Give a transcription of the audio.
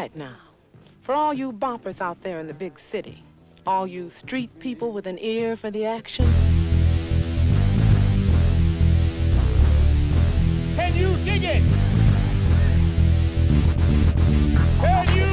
right now. For all you boppers out there in the big city, all you street people with an ear for the action. Can you dig it? Can you